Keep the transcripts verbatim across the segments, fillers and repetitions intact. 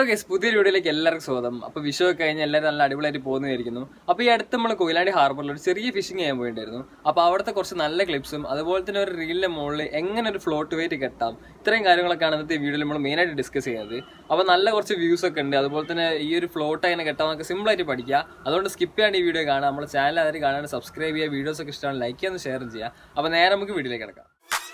Hello guys, പുതിയൊരു വീഡിയോയിലേക്ക് എല്ലാവർക്കും സ്വാഗതം. അപ്പോൾ വിഷു ഒക്കെ കഴിഞ്ഞ് എല്ലാവരും നല്ല അടിപൊളിയായിട്ട് പോകുന്നതായിരിക്കുന്നു. അപ്പോൾ ഈ അടുത്ത് നമ്മൾ കൊയിലാണ്ടി ഹാർബറിൽ ഒരു ചെറിയ ഫിഷിംഗ് ചെയ്യാൻ പോയിട്ടുണ്ടായിരുന്നു. അപ്പോൾ അവിടുത്തെ കുറച്ച് നല്ല ക്ലിപ്സും അതുപോലെ തന്നെ ഒരു റീലിന്റെ മുകളിൽ എങ്ങനെ ഒരു ഫ്ലോട്ട് വെയിറ്റ് കെട്ടാം, ഇത്രയും കാര്യങ്ങളൊക്കെയാണ് ഇന്നത്തെ വീഡിയോയിൽ നമ്മൾ മെയിനായിട്ട് ഡിസ്കസ് ചെയ്യുന്നത്. അപ്പോൾ നല്ല കുറച്ച് വ്യൂസ് ഒക്കെ ഉണ്ട്. അതുപോലെ തന്നെ ഈ ഒരു ഫ്ലോട്ട് എങ്ങനെ കെട്ടാമെന്നൊക്കെ സിമ്പിളായിട്ട് പഠിക്കുക. അതുകൊണ്ട് സ്കിപ്പ് ചെയ്യാണ്ട് ഈ വീഡിയോ കാണാം. നമ്മുടെ ചാനൽ അതിൽ കാണാൻ സബ്സ്ക്രൈബ് ചെയ്യുക, വീഡിയോസ് ഒക്കെ ഇഷ്ടമാണ് ലൈക്ക് ചെയ്യാൻ ഷെയർ ചെയ്യുക. അപ്പോൾ നേരെ നമുക്ക് വീഡിയോയിലേക്ക് കിടക്കാം.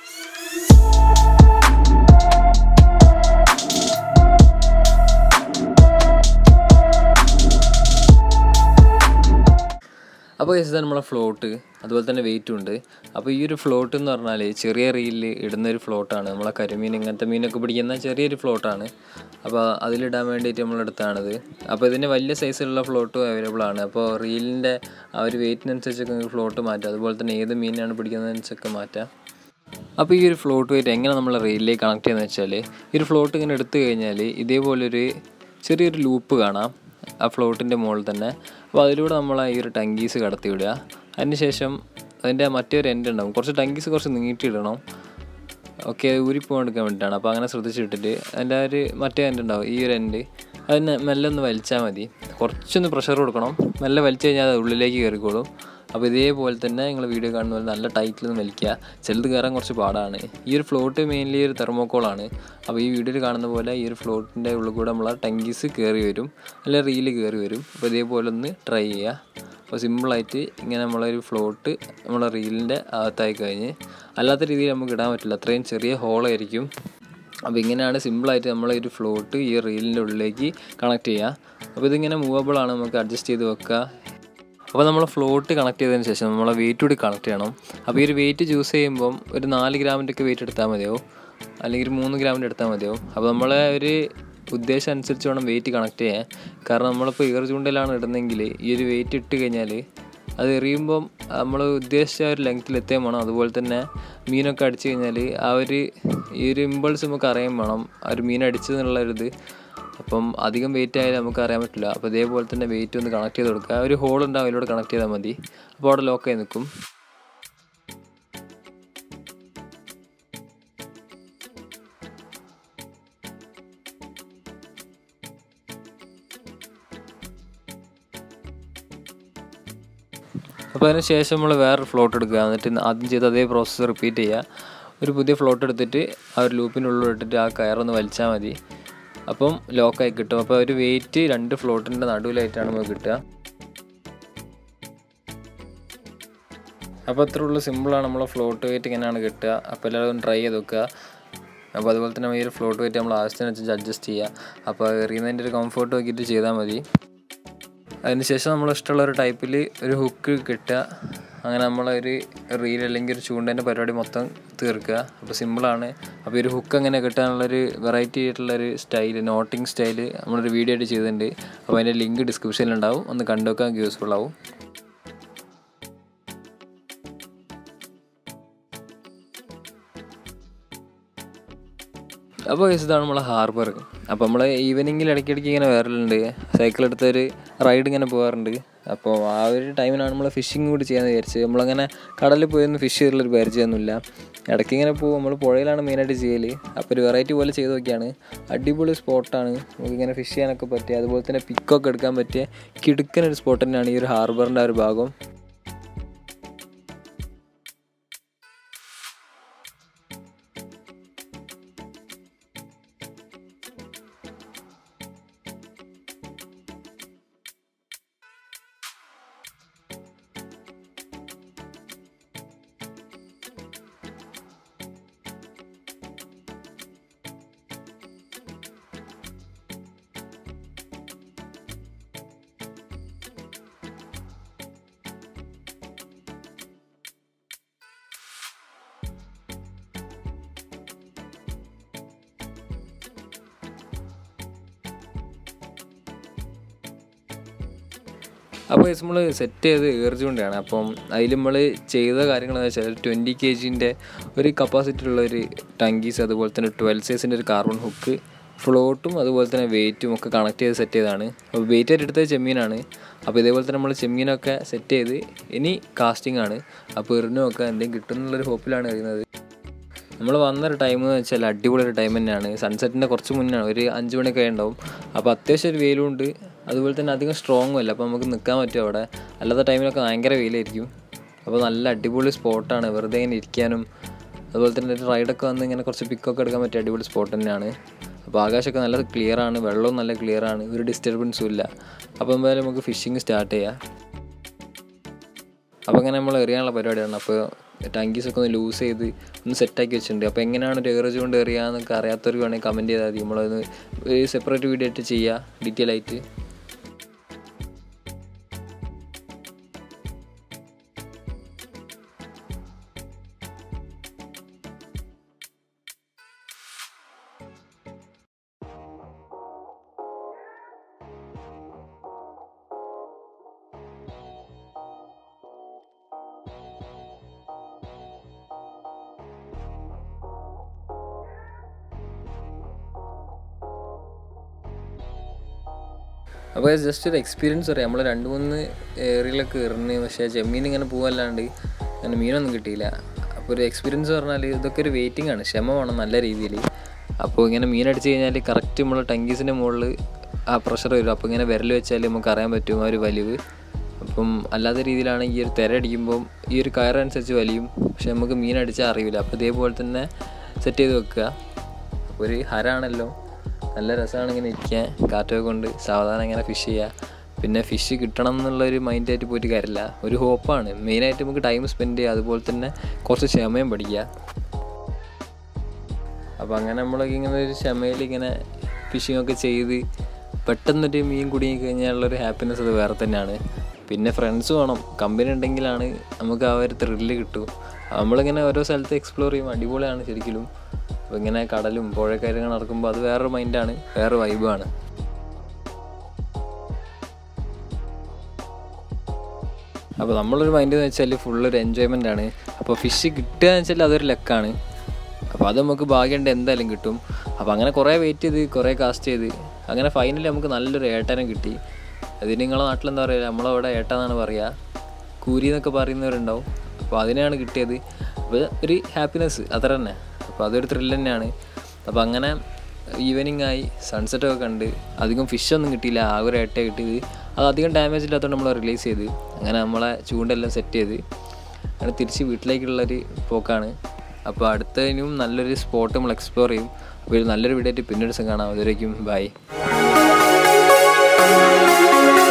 അപ്പോൾ ഇതാണ് നമ്മളെ ഫ്ലോട്ട്, അതുപോലെ തന്നെ വെയിറ്റും ഉണ്ട്. അപ്പോൾ ഈ ഒരു ഫ്ലോട്ട് എന്ന് പറഞ്ഞാൽ ചെറിയ റീലിൽ ഇടുന്നൊരു ഫ്ലോട്ടാണ്. നമ്മളെ കരിമീൻ ഇങ്ങനത്തെ മീനൊക്കെ പിടിക്കുന്ന ചെറിയൊരു ഫ്ലോട്ടാണ്. അപ്പോൾ അതിലിടാൻ വേണ്ടിയിട്ട് നമ്മളെടുത്താണിത്. അപ്പോൾ ഇതിന് വലിയ സൈസിലുള്ള ഫ്ലോട്ടും അവൈലബിൾ ആണ്. അപ്പോൾ റീലിൻ്റെ ആ ഒരു വെയിറ്റിനനുസരിച്ചൊക്കെ ഫ്ലോട്ട് മാറ്റാം. അതുപോലെ തന്നെ ഏത് മീനാണ് പിടിക്കുന്നതനുസരിച്ചൊക്കെ മാറ്റാം. അപ്പോൾ ഈ ഒരു ഫ്ലോട്ട് വെയിറ്റ് എങ്ങനെ നമ്മൾ റീലിലേക്ക് കണക്ട് ചെയ്യുന്നത് വെച്ചാൽ, ഈ ഒരു ഫ്ലോട്ട് ഇങ്ങനെ എടുത്തു കഴിഞ്ഞാൽ ഇതേപോലൊരു ചെറിയൊരു ലൂപ്പ് കാണാം ആ ഫ്ലോട്ടിൻ്റെ മുകളിൽ തന്നെ. അപ്പോൾ അതിലൂടെ നമ്മൾ ഈ ഒരു ടങ്കീസ് കടത്തി വിടുക. അതിന് ശേഷം അതിൻ്റെ മറ്റൊരു എൻഡ് ഉണ്ടാവും, കുറച്ച് ടങ്കീസ് കുറച്ച് നീട്ടിയിടണം. ഓക്കെ, ഊരിപ്പോകാൻ എടുക്കാൻ വേണ്ടിയിട്ടാണ്. അപ്പോൾ അങ്ങനെ ശ്രദ്ധിച്ചിട്ടിട്ട് അതിൻ്റെ ഒരു മറ്റേ എൻഡ് ഉണ്ടാവും, ഈ ഒരു എൻഡ് അതിന് മെല്ലെ ഒന്ന് വലിച്ചാൽ മതി. കുറച്ചൊന്ന് പ്രഷർ കൊടുക്കണം. മെല്ലെ വലിച്ചു കഴിഞ്ഞാൽ അത് ഉള്ളിലേക്ക് കയറിക്കോളും. അപ്പോൾ ഇതേപോലെ തന്നെ നിങ്ങൾ വീഡിയോ കാണുന്ന പോലെ നല്ല ടൈറ്റിലൊന്ന് വലിക്കുക. ചിലത് കയറാൻ കുറച്ച് പാടാണ്. ഈ ഒരു ഫ്ലോട്ട് മെയിൻലി ഒരു തെർമോക്കോളാണ്. അപ്പോൾ ഈ വീഡിയോയിൽ കാണുന്ന പോലെ ഈ ഒരു ഫ്ലോട്ടിൻ്റെ ഉള്ളിൽ കൂടെ നമ്മൾ ടങ്കീസ് കയറി വരും, അല്ല റീല് കയറി വരും. അപ്പോൾ ഇതേപോലെ ഒന്ന് ട്രൈ ചെയ്യുക. അപ്പോൾ സിമ്പിളായിട്ട് ഇങ്ങനെ നമ്മളൊരു ഫ്ലോട്ട് നമ്മളെ റീലിൻ്റെ അകത്തായി കഴിഞ്ഞ് അല്ലാത്ത രീതിയിൽ നമുക്ക് ഇടാൻ പറ്റില്ല, അത്രയും ചെറിയ ഹോളായിരിക്കും. അപ്പോൾ ഇങ്ങനെയാണ് സിമ്പിളായിട്ട് നമ്മൾ ഒരു ഫ്ലോട്ട് ഈ റീലിൻ്റെ ഉള്ളിലേക്ക് കണക്ട് ചെയ്യുക. അപ്പോൾ ഇതിങ്ങനെ മൂവബിളാണ്, നമുക്ക് അഡ്ജസ്റ്റ് ചെയ്ത് വെക്കുക. അപ്പോൾ നമ്മൾ ഫ്ലോട്ട് കണക്ട് ചെയ്തതിന് ശേഷം നമ്മളെ വെയിറ്റ് കൂടി കണക്ട് ചെയ്യണം. അപ്പോൾ ഈ ഒരു വെയിറ്റ് ചൂസ് ചെയ്യുമ്പം ഒരു നാല് ഗ്രാമിൻ്റെ ഒക്കെ വെയിറ്റ് എടുത്താൽ മതിയാവും, അല്ലെങ്കിൽ ഒരു മൂന്ന് ഗ്രാമിൻ്റെ എടുത്താൽ മതിയാവും. അപ്പോൾ നമ്മളെ ഒരു ഉദ്ദേശം അനുസരിച്ച് വേണം വെയിറ്റ് കണക്ട് ചെയ്യാൻ. കാരണം നമ്മളിപ്പോൾ ഈറു ചൂണ്ടയിലാണ് ഇടുന്നതെങ്കിൽ ഈ ഒരു വെയിറ്റ് ഇട്ട് കഴിഞ്ഞാൽ അത് എറിയുമ്പം നമ്മൾ ഉദ്ദേശിച്ച ഒരു ലെങ്ത്തിൽ എത്തുകയും വേണം. അതുപോലെ തന്നെ മീനൊക്കെ അടിച്ചു കഴിഞ്ഞാൽ ആ ഒരു ഈ ഒരു ഇമ്പൾസ് നമുക്ക് അറിയാൻ വേണം, ആ ഒരു മീൻ അടിച്ചതെന്നുള്ളൊരിത്. അപ്പം അധികം വെയിറ്റ് ആയാലും നമുക്ക് അറിയാൻ പറ്റില്ല. അപ്പോൾ ഇതേപോലെ തന്നെ വെയിറ്റ് ഒന്ന് കണക്ട് ചെയ്ത് കൊടുക്കുക. ഒരു ഹോൾ ഉണ്ടാവും, അതിലൂടെ കണക്ട് ചെയ്താൽ മതി. അപ്പോൾ അവിടെ ലോക്കായി നിൽക്കും. അപ്പോൾ അതിന് ശേഷം നമ്മൾ വേറൊരു ഫ്ലോട്ട് എടുക്കുക. എന്നിട്ട് ആദ്യം ചെയ്ത് അതേ പ്രോസസ്സ് റിപ്പീറ്റ് ചെയ്യുക. ഒരു പുതിയ ഫ്ലോട്ട് എടുത്തിട്ട് ആ ഒരു ലൂപ്പിനുള്ളിൽ ഇട്ടിട്ട് ആ കയറൊന്ന് വലിച്ചാൽ മതി. അപ്പം ലോക്കായി കിട്ടും. അപ്പോൾ ഒരു വെയിറ്റ് രണ്ട് ഫ്ലോട്ടിൻ്റെ നടുവിലായിട്ടാണ് നമുക്ക് കിട്ടുക. അപ്പോൾ അത്ര ഉള്ള സിമ്പിളാണ് നമ്മളെ ഫ്ലോട്ട് വെയിറ്റ് ഇങ്ങനെയാണ് കിട്ടുക. അപ്പോൾ എല്ലാവരും ട്രൈ ചെയ്ത് വെക്കുക. അപ്പോൾ അതുപോലെ തന്നെ ഈ ഒരു ഫ്ലോട്ട് വെയിറ്റ് നമ്മൾ ആവശ്യത്തിനനുസരിച്ച് അഡ്ജസ്റ്റ് ചെയ്യുക. അപ്പോൾ എറിയുന്നതിൻ്റെ ഒരു കംഫർട്ട് നോക്കിയിട്ട് ചെയ്താൽ മതി. അതിനുശേഷം നമ്മൾ ഇഷ്ടമുള്ള ഒരു ടൈപ്പിൽ ഒരു ഹുക്ക് കിട്ടുക. അങ്ങനെ നമ്മളൊരു റീൽ അല്ലെങ്കിൽ ഒരു ചൂണ്ടേൻ്റെ പരിപാടി മൊത്തം തീർക്കുക. അപ്പോൾ സിമ്പിളാണ്. അപ്പോൾ ഒരു ഹുക്ക് അങ്ങനെ കിട്ടാനുള്ളൊരു വെറൈറ്റി ആയിട്ടുള്ളൊരു സ്റ്റൈല്, നോട്ടിങ് സ്റ്റൈല് നമ്മളൊരു വീഡിയോ ആയിട്ട് ചെയ്തിട്ടുണ്ട്. അപ്പോൾ അതിൻ്റെ ലിങ്ക് ഡിസ്ക്രിപ്ഷനിലുണ്ടാവും, ഒന്ന് കണ്ടു വെക്കാൻ യൂസ്ഫുൾ ആവും. അപ്പോൾ ഇതാണ് നമ്മളെ ഹാർബർ. അപ്പോൾ നമ്മൾ ഈവനിങ്ങിൽ ഇടയ്ക്കിടയ്ക്ക് ഇങ്ങനെ വരലുണ്ട്, സൈക്കിൾ എടുത്തൊരു റൈഡ് ഇങ്ങനെ പോകാറുണ്ട്. അപ്പോൾ ആ ഒരു ടൈമിനാണ് നമ്മൾ ഫിഷിങ് കൂടി ചെയ്യാമെന്ന് വിചാരിച്ചത്. നമ്മളങ്ങനെ കടലിൽ പോയൊന്നും ഫിഷ് ചെയ്തുള്ളൊരു പരിചയമൊന്നുമില്ല. ഇടയ്ക്ക് ഇങ്ങനെ പോകും, നമ്മൾ പുഴയിലാണ് മെയിനായിട്ട് ചെയ്യൽ. അപ്പോൾ ഒരു വെറൈറ്റി പോലെ ചെയ്ത് നോക്കിയാണ്. അടിപൊളി സ്പോട്ടാണ്, നമുക്കിങ്ങനെ ഫിഷ് ചെയ്യാനൊക്കെ പറ്റിയ, അതുപോലെ തന്നെ പിക്കൊക്കെ എടുക്കാൻ പറ്റിയ കിടുക്കനൊരു സ്പോട്ട് തന്നെയാണ് ഈ ഒരു ഹാർബറിൻ്റെ ആ ഒരു ഭാഗം. അപ്പോൾ നമ്മൾ സെറ്റ് ചെയ്ത് ഈറു ചൂണ്ടയാണ്. അപ്പം അതിൽ നമ്മൾ ചെയ്ത കാര്യങ്ങളെന്ന് വെച്ചാൽ ട്വൻറ്റി കെ ജിൻ്റെ ഒരു കപ്പാസിറ്റി ഉള്ളൊരു ടങ്കീസ്, അതുപോലെ തന്നെ ട്വൽവ് സൈസിൻ്റെ ഒരു കാർബൺ ഹുക്ക്, ഫ്ലോട്ടും അതുപോലെ തന്നെ വെയിറ്റും ഒക്കെ കണക്ട് ചെയ്ത് സെറ്റ് ചെയ്തതാണ്. അപ്പോൾ വെയിറ്റ് ആയിട്ട് എടുത്തത് ചെമ്മീനാണ്. അപ്പോൾ ഇതേപോലെ തന്നെ നമ്മൾ ചെമ്മീനൊക്കെ സെറ്റ് ചെയ്ത് ഇനി കാസ്റ്റിംഗ് ആണ്. അപ്പോൾ എറിഞ്ഞു നോക്കുക എന്തെങ്കിലും കിട്ടുന്നുള്ളൊരു ഹോപ്പിലാണ് എറിയുന്നത്. നമ്മൾ വന്നൊരു ടൈം എന്ന് വെച്ചാൽ അടിപൊളി ഒരു ടൈം തന്നെയാണ്. സൺസെറ്റിൻ്റെ കുറച്ച് മുന്നാണ്, ഒരു അഞ്ച് മണിയൊക്കെ ഉണ്ടാവും. അപ്പോൾ അത്യാവശ്യം ഒരു വെയിലുണ്ട്, അതുപോലെ തന്നെ അധികം സ്ട്രോങ്ങും അല്ല. അപ്പോൾ നമുക്ക് നിൽക്കാൻ പറ്റും അവിടെ. അല്ലാത്ത ടൈമിലൊക്കെ ഭയങ്കര വെയിലായിരിക്കും. അപ്പോൾ നല്ല അടിപൊളി സ്പോട്ടാണ്, വെറുതെ ഇങ്ങനെ ഇരിക്കാനും അതുപോലെ തന്നെ ഒരു റൈഡൊക്കെ വന്ന് ഇങ്ങനെ കുറച്ച് പിക്കൊക്കെ എടുക്കാൻ പറ്റിയ അടിപൊളി സ്പോട്ട് തന്നെയാണ്. അപ്പോൾ ആകാശമൊക്കെ നല്ല ക്ലിയർ ആണ്, വെള്ളവും നല്ല ക്ലിയർ ആണ്, ഒരു ഡിസ്റ്റർബൻസും ഇല്ല. അപ്പോൾ എന്തായാലും നമുക്ക് ഫിഷിങ് സ്റ്റാർട്ട് ചെയ്യാം. അപ്പോൾ അങ്ങനെ നമ്മൾ എറിയാനുള്ള പരിപാടിയാണ്. അപ്പോൾ ടങ്കീസൊക്കെ ഒന്ന് ലൂസ് ചെയ്ത് ഒന്ന് സെറ്റാക്കി വെച്ചിട്ടുണ്ട്. അപ്പോൾ എങ്ങനെയാണ് ഒരു എറിച്ച് കൊണ്ട് എറിയാന്നൊക്കെ അറിയാത്തവർ വേണമെങ്കിൽ കമൻറ്റ് ചെയ്താൽ മതി. നമ്മളത് സെപ്പറേറ്റ് വീഡിയോ ആയിട്ട് ചെയ്യുക, ഡീറ്റെയിൽ ആയിട്ട്. അപ്പോൾ ജസ്റ്റ് ഒരു എക്സ്പീരിയൻസ് പറയാം. നമ്മൾ രണ്ട് മൂന്ന് ഏറിയിലൊക്കെ എറിഞ്ഞ്, പക്ഷേ ചെമ്മീൻ ഇങ്ങനെ പോകല്ലാണ്ട് അങ്ങനെ മീനൊന്നും കിട്ടിയില്ല. അപ്പോൾ ഒരു എക്സ്പീരിയൻസ് പറഞ്ഞാൽ ഇതൊക്കെ ഒരു വെയിറ്റിംഗ് ആണ്, ക്ഷമ വേണം നല്ല രീതിയിൽ. അപ്പോൾ ഇങ്ങനെ മീൻ അടിച്ച് കഴിഞ്ഞാൽ കറക്റ്റ് നമ്മൾ ടങ്കീസിൻ്റെ മുകളിൽ ആ പ്രഷർ വരും. അപ്പോൾ ഇങ്ങനെ വിരൽ വെച്ചാൽ നമുക്ക് അറിയാൻ പറ്റും ആ ഒരു വലിവ്. അപ്പം അല്ലാത്ത രീതിയിലാണ് ഈ ഒരു തിര അടിക്കുമ്പം ഈ ഒരു കയറനുസരിച്ച് വലിയും, പക്ഷെ നമുക്ക് മീൻ അടിച്ചാൽ അറിയില്ല. അപ്പോൾ ഇതേപോലെ തന്നെ സെറ്റ് ചെയ്ത് വെക്കുക. അപ്പോൾ ഒരു ഹരാണല്ലോ, നല്ല രസമാണ് ഇങ്ങനെ ഇരിക്കാൻ, കാറ്റൊക്കെ കൊണ്ട് സാവധാനം ഇങ്ങനെ ഫിഷ് ചെയ്യുക. പിന്നെ ഫിഷ് കിട്ടണം എന്നുള്ളൊരു മൈൻഡായിട്ട് പോയിട്ട് കാര്യമില്ല, ഒരു ഹോപ്പാണ് മെയിനായിട്ട്. നമുക്ക് ടൈം സ്പെൻഡ് ചെയ്യുക, അതുപോലെ തന്നെ കുറച്ച് ക്ഷമയും പഠിക്കുക. അപ്പോൾ അങ്ങനെ നമ്മളൊക്കെ ഇങ്ങനെ ഒരു ക്ഷമയിൽ ഇങ്ങനെ ഫിഷിങ്ങൊക്കെ ചെയ്ത് പെട്ടെന്നൊരു മീൻ കുടുങ്ങി കഴിഞ്ഞാലുള്ളൊരു ഹാപ്പിനെസ് അത് വേറെ തന്നെയാണ്. പിന്നെ ഫ്രണ്ട്സ് വേണം, കമ്പനി ഉണ്ടെങ്കിലാണ് നമുക്ക് ആ ഒരു ത്രില്ല് കിട്ടും. നമ്മളിങ്ങനെ ഓരോ സ്ഥലത്ത് എക്സ്പ്ലോർ ചെയ്യും, അടിപൊളിയാണ് ശരിക്കും. അപ്പോൾ ഇങ്ങനെ കടലും പുഴക്കാര്യങ്ങൾ നടക്കുമ്പോൾ അത് വേറൊരു മൈൻഡാണ്, വേറെ വൈബാണ്. അപ്പോൾ നമ്മളൊരു മൈൻഡ് എന്ന് വെച്ചാൽ ഫുള്ളൊരു എൻജോയ്മെൻ്റ് ആണ്. അപ്പോൾ ഫിഷ് കിട്ടുക എന്ന് വെച്ചാൽ അതൊരു ലക്കാണ്. അപ്പോൾ അത് നമുക്ക് ഭാഗ്യമുണ്ട് എന്തായാലും കിട്ടും. അപ്പോൾ അങ്ങനെ കുറേ വെയിറ്റ് ചെയ്ത് കുറേ കാസ്റ്റ് ചെയ്ത് അങ്ങനെ ഫൈനലി നമുക്ക് നല്ലൊരു ഏട്ടനും കിട്ടി. അത് നിങ്ങളെ നാട്ടിലെന്താ പറയുക, നമ്മളവിടെ ഏട്ടാന്നാണ് പറയുക, കൂരി എന്നൊക്കെ പറയുന്നവരുണ്ടാവും. അപ്പോൾ അതിനെയാണ് കിട്ടിയത്. അപ്പോൾ ഒരു ഹാപ്പിനെസ് അത്ര തന്നെ. അപ്പോൾ അതൊരു ത്രില്ല് തന്നെയാണ്. അപ്പോൾ അങ്ങനെ ഈവനിങ് ആയി, സൺസെറ്റൊക്കെ കണ്ട് അധികം ഫിഷൊന്നും കിട്ടിയില്ല, ആ ഒരു ഏട്ടയാണ് കിട്ടിയത്. അത് അധികം ഡാമേജ് ഇല്ലാത്തതുകൊണ്ട് നമ്മൾ റിലീസ് ചെയ്ത് അങ്ങനെ നമ്മളെ ചൂണ്ടെല്ലാം സെറ്റ് ചെയ്ത് അങ്ങനെ തിരിച്ച് വീട്ടിലേക്കുള്ളൊരു പോക്കാണ്. അപ്പോൾ അടുത്തതിനും നല്ലൊരു സ്പോട്ട് നമ്മൾ എക്സ്പ്ലോർ ചെയ്യും. അപ്പോൾ നല്ലൊരു വീഡിയോ ആയിട്ട് പിന്നൊരു ദിവസം കാണാം. അതുവരേക്കും ബൈ.